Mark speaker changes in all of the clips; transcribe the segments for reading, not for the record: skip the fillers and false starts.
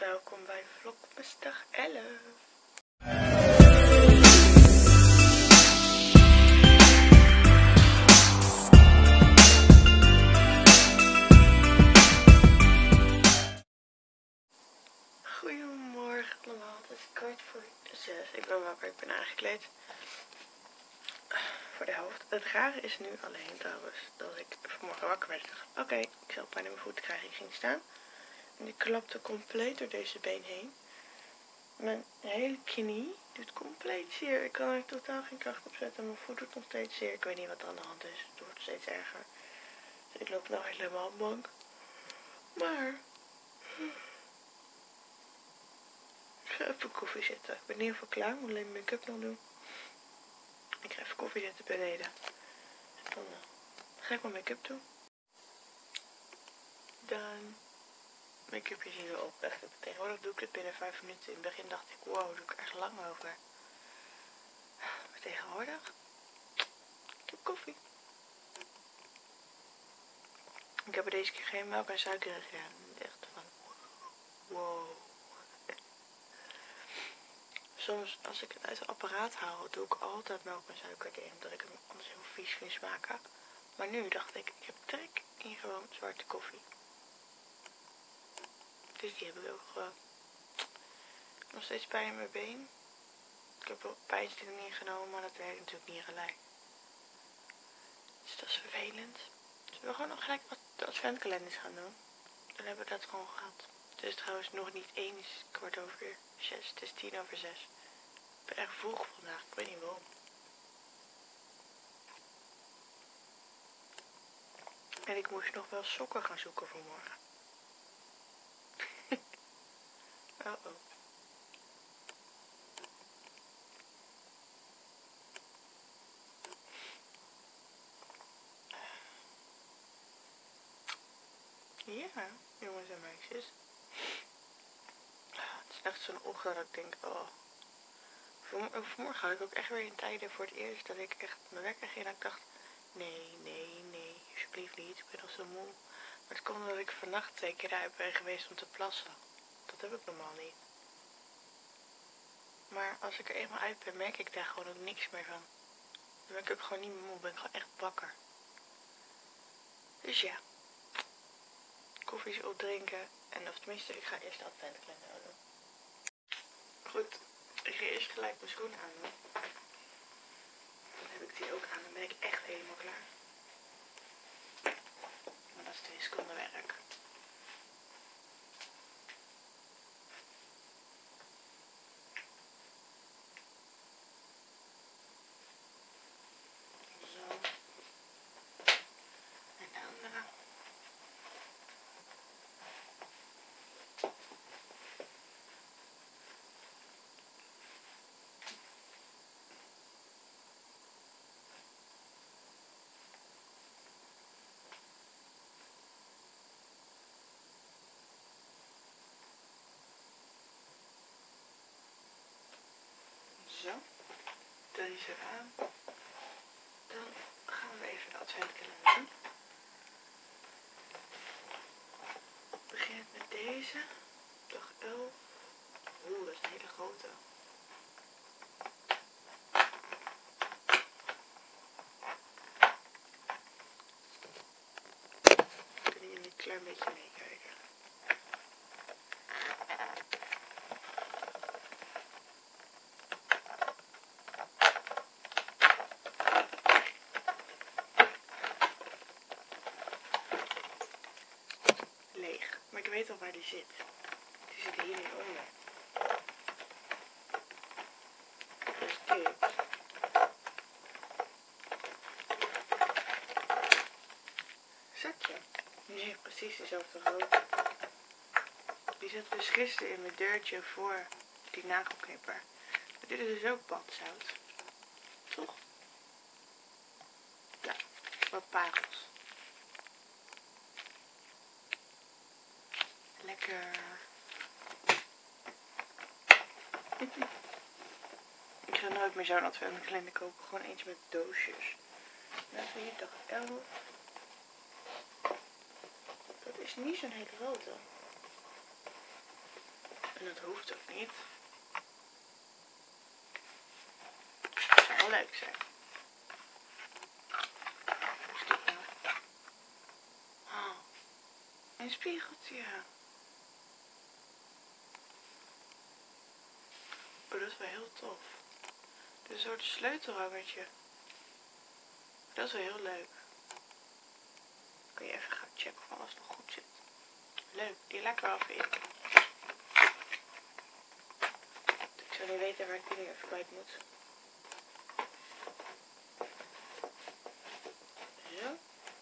Speaker 1: welkom bij Vlogmas dag 11. Goedemorgen allemaal, het is 5:45. Ik ben wakker, ik ben aangekleed. Voor de helft. Het rare is nu alleen trouwens dat ik vanmorgen wakker werd en dacht, oké, ik zal pijn in mijn voeten krijgen. Ik ging staan en die klapte compleet door deze been heen. Mijn hele knie doet compleet zeer. Ik kan er totaal geen kracht op zetten. Mijn voet doet nog steeds zeer. Ik weet niet wat er aan de hand is. Het wordt steeds erger. Dus ik loop nou helemaal mank. Maar ik ga even koffie zetten. Ik ben in ieder geval klaar. Ik moet alleen mijn make-up nog doen. Ik ga even koffie zetten beneden. En dan ga ik mijn make-up doen. Dan make-upje zien we op. Tegenwoordig doe ik het binnen 5 minuten. In het begin dacht ik, wow, doe ik echt lang over. Maar tegenwoordig, ik heb koffie. Ik heb er deze keer geen melk en suiker in gedaan. Echt van, wow. Soms als ik het uit het apparaat haal, doe ik altijd melk en suiker erin. Omdat ik hem anders heel vies vind smaken. Maar nu dacht ik heb trek in gewoon zwarte koffie. Dus die heb ik ook gewoon. Nog steeds pijn in mijn been. Ik heb wel pijnstilling ingenomen, maar dat werkt natuurlijk niet gelijk. Dus dat is vervelend. Dus we gaan nog gelijk de adventkalenders gaan doen. Dan hebben we dat gewoon gehad. Het is trouwens nog niet 1, het is 5:15. Het is 5:10. Ik ben echt vroeg vandaag, ik weet niet waarom. En ik moest nog wel sokken gaan zoeken voor morgen. Oh. Ja, jongens en meisjes. Het is echt zo'n ochtend dat ik denk, oh. Vanmorgen had ik ook echt weer in tijden voor het eerst dat ik echt mijn wekker ging en ik dacht, nee, alsjeblieft niet, ik ben al zo moe. Maar het komt omdat ik vannacht 2 keer uit ben geweest om te plassen. Dat heb ik normaal niet. Maar als ik er eenmaal uit ben, merk ik daar gewoon ook niks meer van. Dan ben ik ook gewoon niet meer moe, ben ik gewoon echt wakker. Dus ja, koffies opdrinken en of tenminste, ik ga eerst de adventkalender doen. Goed, ik ga eerst gelijk mijn schoenen aan doen. Dan heb ik die ook aan, dan ben ik echt helemaal klaar. Maar dat is 2 seconden werk. Zo. En de andere. Zo, deze eraan. Dan gaan we even de adventkalender doen. Ik begin met deze. Dag 11. Oeh, dat is een hele grote. Kunnen jullie een klein beetje meekijken? Leeg, maar ik weet al waar die zit. Die zit hierin onder. Dus dit. Zakje. Die heeft precies dezelfde grootte. Die zat dus gisteren in mijn deurtje voor die nagelknipper. Maar dit is dus ook badzout. Toch? Ja, wat parels. Lekker. Ik ga nooit meer zo'n adventkalender kopen. Gewoon eentje met doosjes. Dan zie je dag 11. Dat is niet zo'n hele grote. En dat hoeft ook niet. Het zou wel leuk zijn. Wat is dit nou? Oh, een spiegeltje. Oh, dat is wel heel tof. Dit is een soort sleutelhangertje. Dat is wel heel leuk. Kun je even gaan checken of alles nog goed zit. Leuk, die lekker wel in. Ik zou niet weten waar ik die nu even kwijt moet. Zo.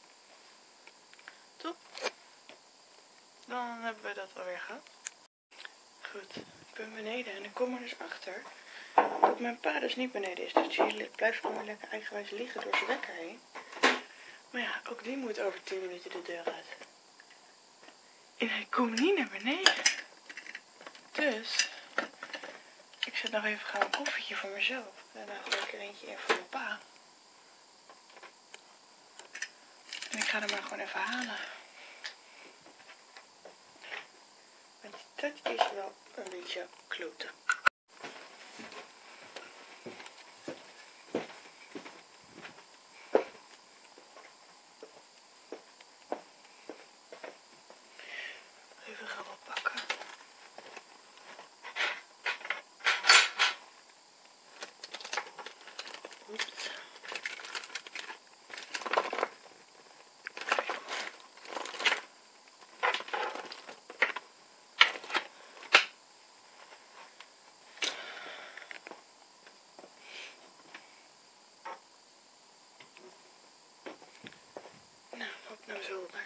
Speaker 1: Top. Dan hebben we dat alweer gehad. Goed, ik ben beneden en ik kom er dus achter dat mijn pa dus niet beneden is. Dus die blijft gewoon lekker eigenwijs liggen door zijn wekker heen. Maar ja, ook die moet over 10 minuten de deur uit. En hij komt niet naar beneden. Dus ik zet nog even gewoon een koffietje voor mezelf. En dan gooi ik er eentje in voor mijn pa. En ik ga hem maar gewoon even halen. Want dat is wel een beetje kloten. Even gaan we pakken. Oeps. Nou, op naar zolder.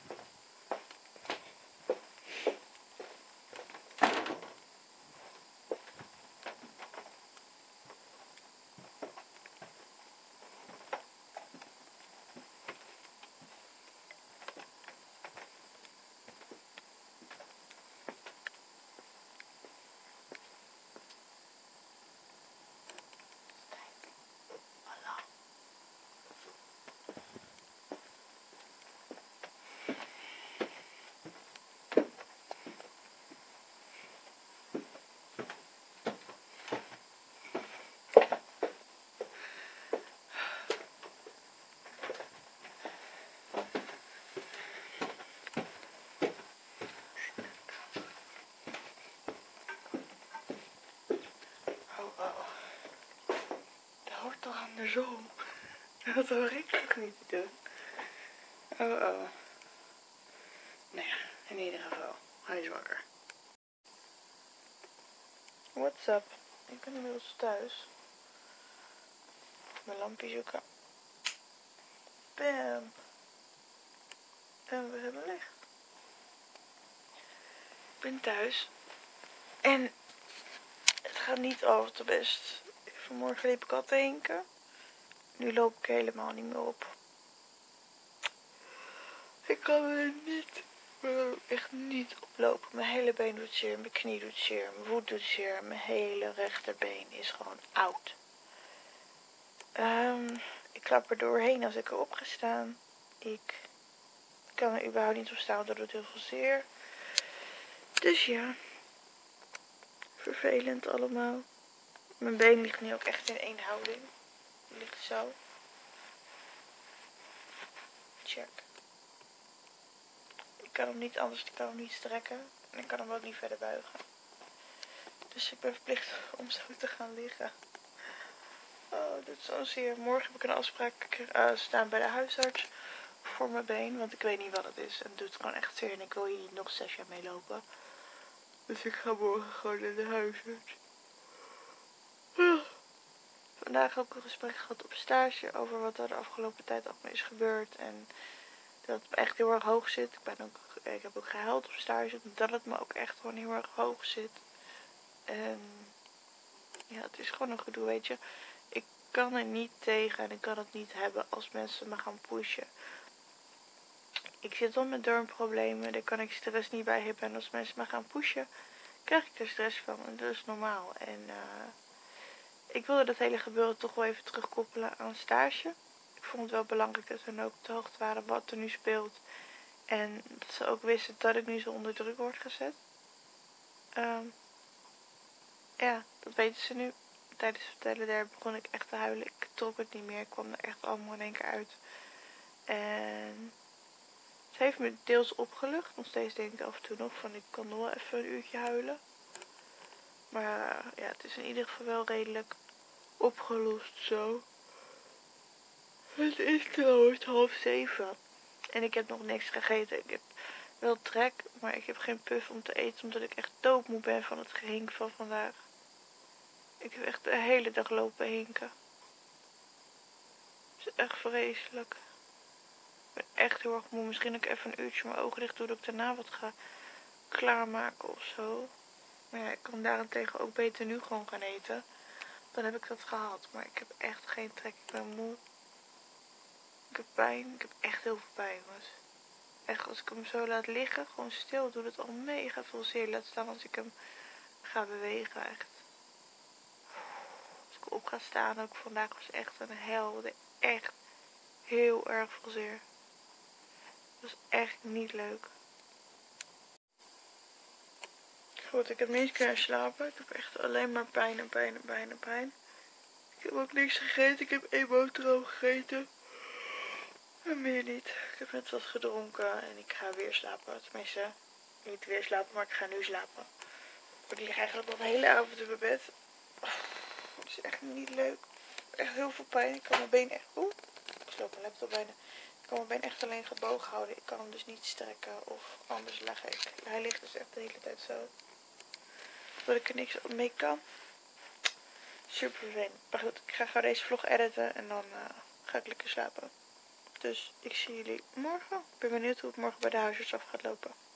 Speaker 1: Toch andersom. Dat hoor ik toch niet te doen. Oh. Nou ja, in ieder geval. Hij is wakker. What's up? Ik ben inmiddels thuis. Mijn lampje zoeken. Bam. En we hebben licht. Ik ben thuis. En het gaat niet altijd te best. Vanmorgen liep ik al te hinken. Nu loop ik helemaal niet meer op. Ik kan er echt niet oplopen. Mijn hele been doet zeer, mijn knie doet zeer, mijn voet doet zeer. Mijn hele rechterbeen is gewoon oud. Ik klap er doorheen als ik erop ga staan. Ik kan er überhaupt niet op staan, dat doet heel veel zeer. Dus ja, vervelend allemaal. Mijn been ligt nu ook echt in één houding. Het ligt zo. Check. Ik kan hem niet anders, ik kan hem niet strekken. En ik kan hem ook niet verder buigen. Dus ik ben verplicht om zo te gaan liggen. Oh, dit is zo zeer. Morgen heb ik een afspraak staan bij de huisarts voor mijn been. Want ik weet niet wat het is. En het doet gewoon echt zeer. En ik wil hier niet nog 6 jaar mee lopen. Dus ik ga morgen gewoon naar de huisarts. Vandaag ook een gesprek gehad op stage over wat er de afgelopen tijd allemaal is gebeurd. En dat het me echt heel erg hoog zit. Ik heb ook gehuild op stage. Dat het me ook echt gewoon heel erg hoog zit. En ja, het is gewoon een gedoe, weet je. Ik kan er niet tegen en ik kan het niet hebben als mensen me gaan pushen. Ik zit al met darmproblemen, daar kan ik stress niet bij hebben. En als mensen me gaan pushen, krijg ik er stress van. En dat is normaal. En ik wilde dat hele gebeuren toch wel even terugkoppelen aan stage. Ik vond het wel belangrijk dat ze ook op de hoogte waren wat er nu speelt. En dat ze ook wisten dat ik nu zo onder druk word gezet. Ja, dat weten ze nu. Tijdens het vertellen daar begon ik echt te huilen. Ik trok het niet meer. Ik kwam er echt allemaal in één keer uit. En ze heeft me deels opgelucht. Nog steeds denk ik af en toe nog van ik kan nog wel even een uurtje huilen. Maar ja, het is in ieder geval wel redelijk opgelost zo. Het is trouwens 6:30. En ik heb nog niks gegeten. Ik heb wel trek, maar ik heb geen puff om te eten. Omdat ik echt doodmoe ben van het gehink van vandaag. Ik heb echt de hele dag lopen hinken. Het is echt vreselijk. Ik ben echt heel erg moe. Misschien dat ik even een uurtje mijn ogen dicht doe. Dat ik daarna wat ga klaarmaken of zo. Maar ja, ik kan daarentegen ook beter nu gewoon gaan eten. Dan heb ik dat gehad. Maar ik heb echt geen trek. Ik ben moe. Ik heb pijn. Ik heb echt heel veel pijn, jongens. Echt, als ik hem zo laat liggen, gewoon stil, doet het al mega veel zeer. Laat staan als ik hem ga bewegen, echt. Als ik op ga staan, ook vandaag was echt een hel. Echt heel erg veel zeer. Het was echt niet leuk. Goed, ik heb niet eens kunnen slapen. Ik heb echt alleen maar pijn en pijn en pijn en pijn. Ik heb ook niks gegeten. Ik heb 1 boterham gegeten. En meer niet. Ik heb net wat gedronken en ik ga weer slapen. Tenminste, niet weer slapen, maar ik ga nu slapen. Ik lig eigenlijk al de hele avond in mijn bed. Het is echt niet leuk. Echt heel veel pijn. Ik kan mijn been echt... Oeh, ik sloop mijn laptop bijna. Ik kan mijn been echt alleen gebogen houden. Ik kan hem dus niet strekken of anders leg ik. Hij ligt dus echt de hele tijd zo. Dat ik er niks mee kan. Super vervelend. Maar goed, ik ga gewoon deze vlog editen en dan ga ik lekker slapen. Dus ik zie jullie morgen. Ik ben benieuwd hoe het morgen bij de huisarts af gaat lopen.